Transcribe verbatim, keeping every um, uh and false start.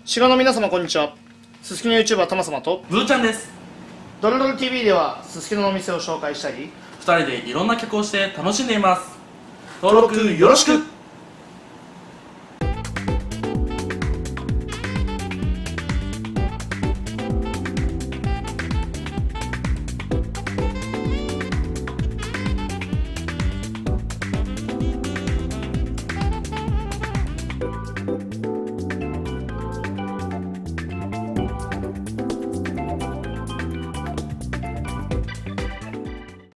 滋賀の皆様こんにちは。すすきの YouTuber たまさまとブーちゃんです。 ドロドロ ティーブイ ではすすきののお店を紹介したり、 ふたりでいろんな曲をして楽しんでいます。登録よろしく。